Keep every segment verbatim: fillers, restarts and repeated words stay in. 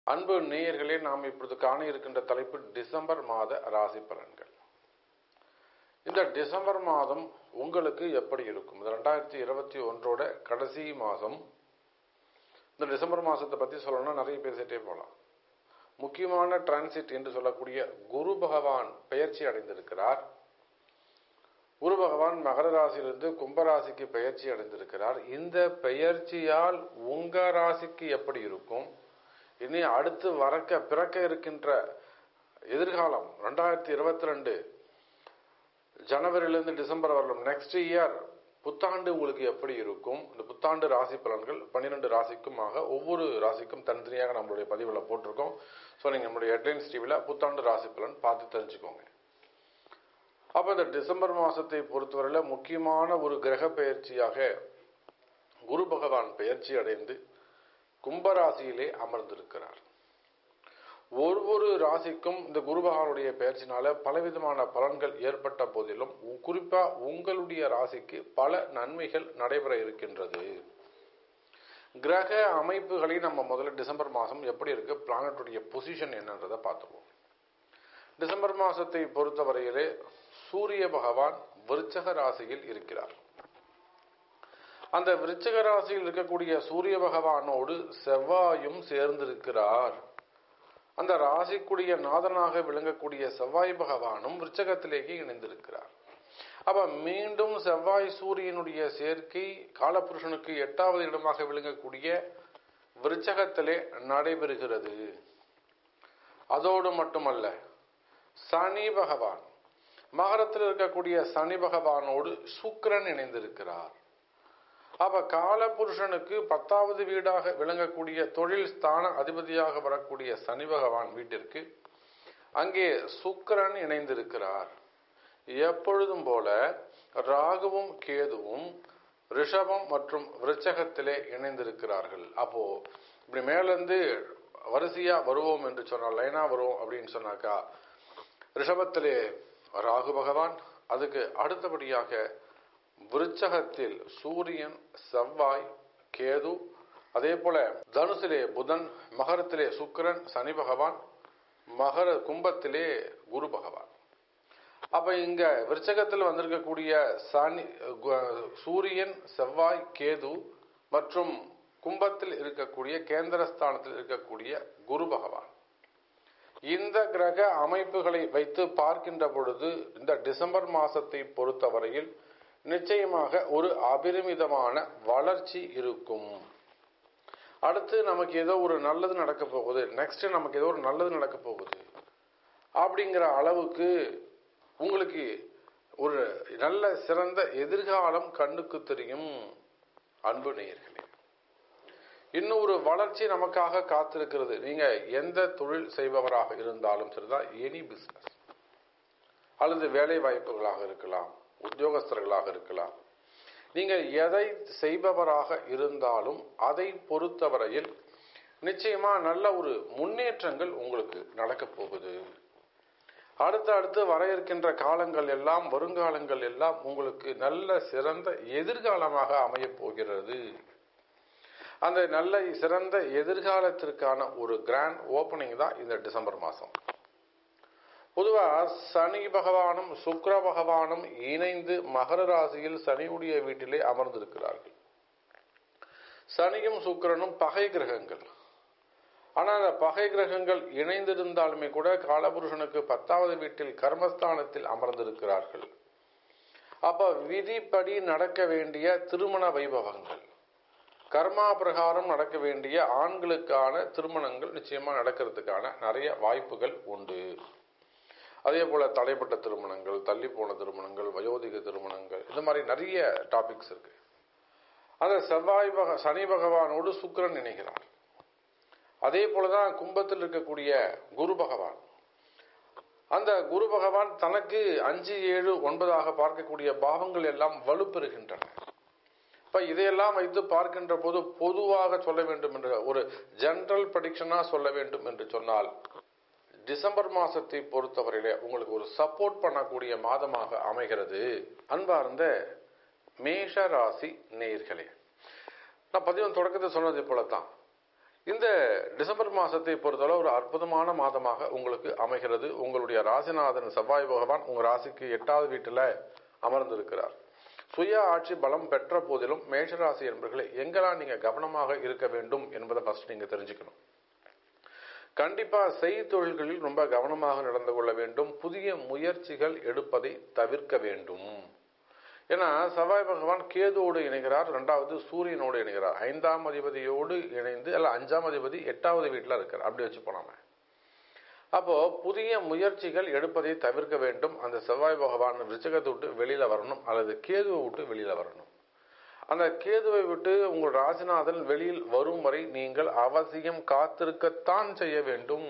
அன்பு நேயர்களே, நாம் இப்பொழுது காண இருக்கின்ற தலைப்பு டிசம்பர் மாத ராசி பலன்கள். இந்த டிசம்பர் மாதம் உங்களுக்கு எப்படி இருக்கும்? இந்த ரெண்டாயிரத்தி இருபத்தி ஒன்றோட கடைசி மாதம். இந்த டிசம்பர் மாதத்தை பற்றி சொல்லணும்னா நிறைய பேசிட்டே போகலாம். முக்கியமான டிரான்சிட் என்று சொல்லக்கூடிய குரு பகவான் பெயர்ச்சி அடைந்திருக்கிறார். குரு பகவான் மகர ராசியிலிருந்து கும்பராசிக்கு பெயர்ச்சி அடைந்திருக்கிறார். இந்த பெயர்ச்சியால் உங்க ராசிக்கு எப்படி இருக்கும்? இனி அடுத்து வரக்க பிறக்க இருக்கின்ற எதிர்காலம் ரெண்டாயிரத்தி இருபத்தி ரெண்டு ஜனவரியிலிருந்து டிசம்பர் வரலும் நெக்ஸ்ட் இயர் புத்தாண்டு உங்களுக்கு எப்படி இருக்கும்? இந்த புத்தாண்டு ராசி பலன்கள் பன்னிரெண்டு ராசிக்குமாக ஒவ்வொரு ராசிக்கும் தனித்தனியாக நம்மளுடைய பதிவில் போட்டிருக்கோம். ஸோ நீங்கள் நம்மளுடைய ஹெட்லைன்ஸ் டிவியில் புத்தாண்டு ராசி பலன் பார்த்து தெரிஞ்சுக்கோங்க. அப்போ இந்த டிசம்பர் மாதத்தை பொறுத்தவரையில் முக்கியமான ஒரு கிரக பெயர்ச்சியாக குரு பகவான் பெயர்ச்சி அடைந்து கும்பராசியிலே அமர்ந்திருக்கிறார். ஒவ்வொரு ராசிக்கும் இந்த குரு பகவானுடைய பெயர்ச்சினால பலவிதமான பலன்கள் ஏற்பட்ட போதிலும் குறிப்பா உங்களுடைய ராசிக்கு பல நன்மைகள் நடைபெற இருக்கின்றது. கிரக அமைப்புகளை நம்ம முதல்ல டிசம்பர் மாதம் எப்படி இருக்கு, பிளானட்டுடைய பொசிஷன் என்னன்றதை பார்த்துருவோம். டிசம்பர் மாதத்தை பொறுத்தவரையிலே சூரிய பகவான் விருச்சக ராசியில் இருக்கிறார். அந்த விருச்சிக ராசியில் இருக்கக்கூடிய சூரிய பகவானோடு செவ்வாயும் சேர்ந்திருக்கிறார். அந்த ராசிக்குரிய நாதனாக விளங்கக்கூடிய செவ்வாய் பகவானும் விருச்சகத்திலேயே இணைந்திருக்கிறார். அப்ப மீண்டும் செவ்வாய் சூரியனுடைய சேர்க்கை காலபுருஷனுக்கு எட்டாவது இடமாக விளங்கக்கூடிய விருச்சகத்திலே நடைபெறுகிறது. அதோடு மட்டுமல்ல, சனி பகவான் மகரத்தில் இருக்கக்கூடிய சனி பகவானோடு சுக்கிரன் இணைந்திருக்கிறார். அப்ப காலபுருஷனுக்கு பத்தாவது வீடாக விளங்கக்கூடிய தொழில் ஸ்தான அதிபதியாக வரக்கூடிய சனி பகவான் வீட்டிற்கு அங்கே சுக்கிரன் இணைந்திருக்கிறார். எப்பொழுதும் போல ராகுவும் கேதுவும் ரிஷபம் மற்றும் விருச்சகத்திலே இணைந்திருக்கிறார்கள். அப்போ இப்படி மேலிருந்து வரிசையா வருவோம் என்று சொன்னால், லைனா வருவோம் அப்படின்னு சொன்னாக்கா, ரிஷபத்திலே ராகு பகவான், அதுக்கு அடுத்தபடியாக விருச்சகத்தில் சூரியன், செவ்வாய், கேது, அதே போல தனுசிலே புதன், மகரத்திலே சுக்கிரன், சனி பகவான், மகர கும்பத்திலே குரு பகவான். அப்ப இங்க விருச்சகத்தில் வந்திருக்கக்கூடிய சனி, சூரியன், செவ்வாய், கேது மற்றும் கும்பத்தில் இருக்கக்கூடிய கேந்திரஸ்தானத்தில் இருக்கக்கூடிய குரு பகவான். இந்த கிரக அமைப்புகளை வைத்து பார்க்கின்ற பொழுது இந்த டிசம்பர் மாசத்தை பொறுத்தவரையில் நிச்சயமாக ஒரு அபரிமிதமான வளர்ச்சி இருக்கும். அடுத்து நமக்கு ஏதோ ஒரு நல்லது நடக்க போகுது, நெக்ஸ்ட் நமக்கு ஏதோ ஒரு நல்லது நடக்க போகுது அப்படிங்கிற அளவுக்கு உங்களுக்கு ஒரு நல்ல சிறந்த எதிர்காலம் கண்ணுக்கு தெரியும். அன்பு நேயர்களே, இன்னும் ஒரு வளர்ச்சி நமக்காக காத்திருக்கிறது. நீங்க எந்த தொழில் செய்பவராக இருந்தாலும் சரிதான், எனி பிசினஸ் அல்லது வேலை வாய்ப்புகளாக இருக்கலாம், உத்தியோகஸ்தர்களாக இருக்கலாம், நீங்கள் எதை செய்பவராக இருந்தாலும் அதை பொறுத்தவரையில் நிச்சயமா நல்ல ஒரு முன்னேற்றங்கள் உங்களுக்கு நடக்க போகுது. அடுத்த அடுத்து வர இருக்கின்ற காலங்கள் எல்லாம், வருங்காலங்கள் எல்லாம் உங்களுக்கு நல்ல சிறந்த எதிர்காலமாக அமைய போகிறது. அந்த நல்ல சிறந்த எதிர்காலத்திற்கான ஒரு கிராண்ட் ஓபனிங் தான் இந்த டிசம்பர் மாதம். பொதுவா சனி பகவானும் சுக்கிர பகவானும் இணைந்து மகர ராசியில் சனியுடைய வீட்டிலே அமர்ந்திருக்கிறார்கள். சனியும் சுக்கிரனும் பகை கிரகங்கள். ஆனால் அந்த பகை கிரகங்கள் இணைந்திருந்தாலுமே கூட காலபுருஷனுக்கு பத்தாவது வீட்டில் கர்மஸ்தானத்தில் அமர்ந்திருக்கிறார்கள். அப்ப விதிப்படி நடக்க வேண்டிய திருமண வைபவங்கள், கர்மா பிரகாரம் நடக்க வேண்டிய ஆண்களுக்கான திருமணங்கள் நிச்சயமா நடக்கிறதுக்கான நிறைய வாய்ப்புகள் உண்டு. அதே போல தடைப்பட்ட திருமணங்கள், தள்ளி போன திருமணங்கள், வயோதிக திருமணங்கள், இந்த மாதிரி நிறைய டாபிக்ஸ் இருக்கு. அந்த செவ்வாய் பக சனி பகவானோடு சுக்கிரன் இணைகிறார். அதே போலதான் கும்பத்தில் இருக்கக்கூடிய குரு பகவான். அந்த குரு பகவான் தனக்கு அஞ்சு ஏழு ஒன்பதாக பார்க்கக்கூடிய பாவங்கள் எல்லாம் வலுப்பெறுகின்றன. இப்ப இதையெல்லாம் வைத்து பார்க்கின்ற போது பொதுவாக சொல்ல வேண்டும் என்ற ஒரு ஜெனரல் ப்ரெடிக்ஷனா சொல்ல வேண்டும் என்று சொன்னால், டிசம்பர் மாசத்தை பொறுத்தவரையில உங்களுக்கு ஒரு சப்போர்ட் பண்ணக்கூடிய மாதமாக அமைகிறது. அன்பார்ந்த மேஷ ராசி நேயர்களே, நான் பதிவு தொடக்கத்தை சொன்னது போலத்தான், இந்த டிசம்பர் மாசத்தை பொறுத்தளவு ஒரு அற்புதமான மாதமாக உங்களுக்கு அமைகிறது. உங்களுடைய ராசிநாதன் செவ்வாய் பகவான் உங்க ராசிக்கு எட்டாவது வீட்டுல அமர்ந்திருக்கிறார். சுய ஆட்சி பலம் பெற்ற போதிலும் மேஷராசி என்பவர்களே எங்கெல்லாம் நீங்க கவனமாக இருக்க வேண்டும் என்பதை ஃபர்ஸ்ட் நீங்க தெரிஞ்சுக்கணும். கண்டிப்பா செய்தொழில்களில் ரொம்ப கவனமாக நடந்து கொள்ள வேண்டும். புதிய முயற்சிகள் எடுப்பதை தவிர்க்க வேண்டும். ஏன்னா செவ்வாய் பகவான் கேதுவோடு இணைகிறார், இரண்டாவது சூரியனோடு இணைகிறார், ஐந்தாம் அதிபதியோடு இணைந்து அல்ல அஞ்சாம் அதிபதி எட்டாவது வீட்டுல இருக்கார். அப்படி வச்சு போனாம அப்போ புதிய முயற்சிகள் எடுப்பதை தவிர்க்க வேண்டும். அந்த செவ்வாய் பகவான் ரிச்சகத்தை விட்டு வெளியில வரணும் அல்லது கேதுவை விட்டு வெளியில வரணும். அந்த கேதுவை விட்டு உங்கள் ராசிநாதன் வெளியில் வரும் வரை நீங்கள் அவசியம் காத்திருக்கத்தான் செய்ய வேண்டும்.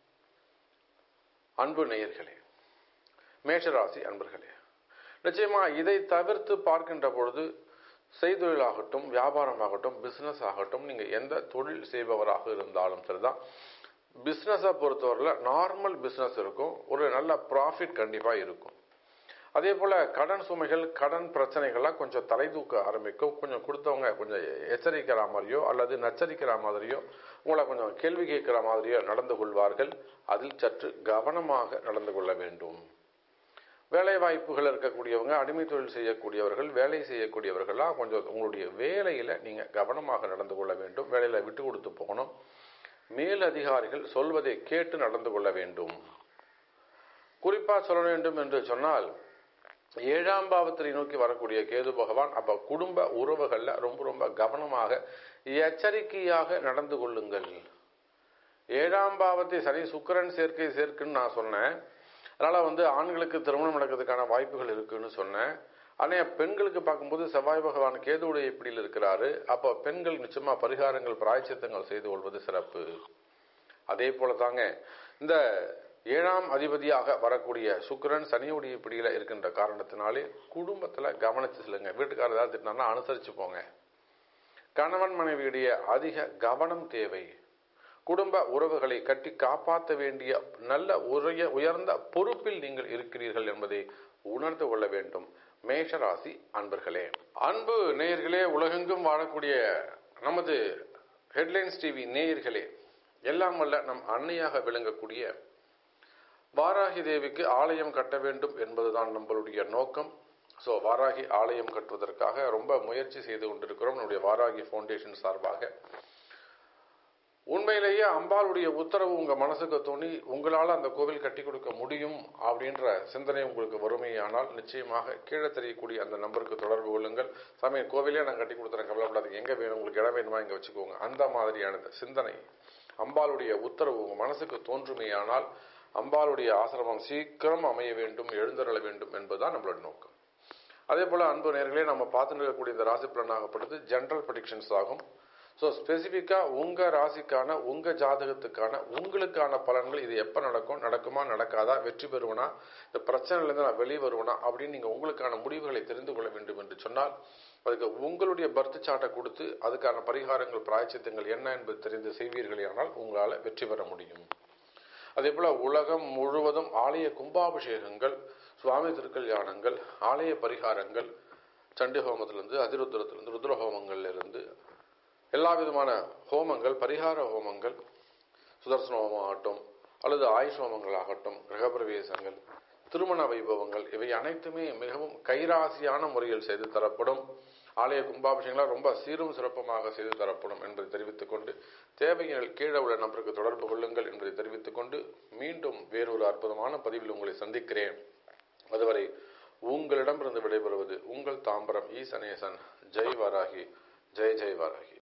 அன்பு நேயர்களே, மேஷராசி அன்பர்களே, நிச்சயமா இதை தவிர்த்து பார்க்கின்ற பொழுது செய்தொழிலாகட்டும், வியாபாரமாகட்டும், பிசினஸ் ஆகட்டும், நீங்க எந்த தொழில் செய்பவராக இருந்தாலும் சரிதான், பிசினஸை பொறுத்தவரையில நார்மல் பிசினஸ் இருக்கும், ஒரு நல்ல ப்ராஃபிட் கண்டிப்பா இருக்கும். அதே போல கடன் சுமைகள், கடன் பிரச்சனைகள்லாம் கொஞ்சம் தலை தூக்க ஆரம்பிக்கும். கொஞ்சம் கொடுத்தவங்க கொஞ்சம் எச்சரிக்கிற மாதிரியோ அல்லது நச்சரிக்கிற மாதிரியோ உங்களை கொஞ்சம் கேள்வி கேட்கிற மாதிரியோ நடந்து கொள்வார்கள். அதில் சற்று கவனமாக நடந்து கொள்ள வேண்டும். வேலை வாய்ப்புகள் இருக்கக்கூடியவங்க, அடிமை தொழில் செய்யக்கூடியவர்கள், வேலை செய்யக்கூடியவர்கள்லாம் கொஞ்சம் உங்களுடைய வேலையில நீங்க கவனமாக நடந்து கொள்ள வேண்டும். வேலையில விட்டு கொடுத்து போகணும். மேல் அதிகாரிகள் சொல்வதை கேட்டு நடந்து கொள்ள வேண்டும். குறிப்பா சொல்ல வேண்டும் என்று சொன்னால், ஏழாம் பாவத்தை நோக்கி வரக்கூடிய கேது பகவான் அப்ப குடும்ப உறவுகள்ல ரொம்ப ரொம்ப கவனமாக எச்சரிக்கையாக நடந்து கொள்ளுங்கள். ஏழாம் பாவத்தை சனி சுக்கிரன் சேர்க்கை சேர்க்குன்னு நான் சொன்னேன். அதனால வந்து ஆண்களுக்கு திருமணம் நடக்கிறதுக்கான வாய்ப்புகள் இருக்குன்னு சொன்னேன். ஆனா பெண்களுக்கு பார்க்கும்போது செவ்வாய் பகவான் கேதுவுடைய இப்படியில் இருக்கிறாரு. அப்போ பெண்கள் நிச்சயமா பரிகாரங்கள், பிராயச்சித்தங்கள் செய்து கொள்வது சிறப்பு. அதே போல தாங்க இந்த ஏழாம் அதிபதியாக வரக்கூடிய சுக்கிரன் சனியுடைய பிடியில இருக்கின்ற காரணத்தினாலே குடும்பத்துல கவனிச்சு செல்லுங்க. வீட்டுக்காரர் ஏதாவது திட்டினா அனுசரிச்சு போங்க. கணவன் மனைவியுடைய அதிக கவனம் தேவை. குடும்ப உறவுகளை கட்டி காப்பாற்ற வேண்டிய நல்ல உரிய உயர்ந்த பொறுப்பில் நீங்கள் இருக்கிறீர்கள் என்பதை உணர்ந்து கொள்ள வேண்டும். மேஷராசி அன்பர்களே, அன்பு நேயர்களே, உலகெங்கும் வாழக்கூடிய நமது ஹெட்லைன்ஸ் டிவி நேயர்களே, எல்லாம் வல்ல நம் அன்னையாக விளங்கக்கூடிய வாராகி தேவிக்கு ஆலயம் கட்ட வேண்டும் என்பதுதான் நம்மளுடைய நோக்கம். ஸோ வாராகி ஆலயம் கட்டுவதற்காக ரொம்ப முயற்சி செய்து கொண்டிருக்கிறோம் நம்முடைய வாராகி ஃபவுண்டேஷன் சார்பாக. உண்மையிலேயே அம்பாளுடைய உத்தரவு உங்க மனசுக்கு தோணி உங்களால் அந்த கோவில் கட்டி கொடுக்க முடியும் அப்படின்ற சிந்தனை உங்களுக்கு வறுமையானால் நிச்சயமாக கீழே தெரியக்கூடிய அந்த நம்பருக்கு தொடர்பு கொள்ளுங்கள். சாமி கோவிலே நான் கட்டி கொடுத்துறேன், கவலைப்படாதீங்க, எங்க வேணும் உங்களுக்கு இடம் வேணுமா இங்க வச்சுக்கோங்க. அந்த மாதிரியான சிந்தனை அம்பாளுடைய உத்தரவு உங்க மனசுக்கு தோன்றுமையானால் அம்பாளுடைய ஆசிரமம் சீக்கிரம் அமைய வேண்டும், எழுந்தருள வேண்டும் என்பதுதான் நம்மளோட நோக்கம். அதே போல அன்பு நேயர்களே, நம்ம பார்த்துட்டு இருக்கக்கூடிய இந்த ராசி பலன் ஆகப்படுது ஜெனரல் ப்ரெடிக்ஷன்ஸ் ஆகும். ஸோ ஸ்பெசிஃபிக்கா உங்க ராசிக்கான, உங்க ஜாதகத்துக்கான, உங்களுக்கான பலன்கள் இது எப்ப நடக்கும், நடக்குமா நடக்காதா, வெற்றி பெறுவனா, இந்த பிரச்சனையிலிருந்து நான் வெளியே வருவனா அப்படின்னு நீங்க உங்களுக்கான முடிவுகளை தெரிந்து கொள்ள வேண்டும் என்று சொன்னால் அதுக்கு உங்களுடைய பர்த் சார்ட்டை கொடுத்து அதுக்கான பரிகாரங்கள், பிராயச்சித்தங்கள் என்ன என்பது தெரிந்து செய்வீர்களே ஆனால் உங்களால வெற்றி பெற முடியும். அதே போல உலகம் முழுவதும் ஆலய கும்பாபிஷேகங்கள், சுவாமி திருக்கல்யாணங்கள், ஆலய பரிகாரங்கள், சண்டி ஹோமத்திலிருந்து, அதிருத்ரத்திலிருந்து, ருத்ர ஹோமங்கள்ல இருந்து எல்லா விதமான ஹோமங்கள், பரிகார ஹோமங்கள், சுதர்சன ஹோமம் ஆகட்டும் அல்லது ஆயுஷ் ஹோமங்கள் ஆகட்டும், கிரகப்பிரவேசங்கள், திருமண வைபவங்கள், இவை அனைத்துமே மிகவும் கைராசியான முறையில் செய்து தரப்படும். ஆலய கும்பாபிஷேகங்களாக ரொம்ப சீரும் சிறப்புமாக செய்து தரப்படும் என்பதை தெரிவித்துக் கொண்டு, தேவைகள் கீழே உள்ள நபருக்கு தொடர்பு கொள்ளுங்கள் என்பதை தெரிவித்துக் கொண்டு மீண்டும் வேறொரு அற்புதமான பதிவில் உங்களை சந்திக்கிறேன். அதுவரை உங்களிடமிருந்து விடைபெறுவது உங்கள் தாம்பரம் ஈசனேசன். ஜெய் வாராகி, ஜெய் ஜெய் வாராகி.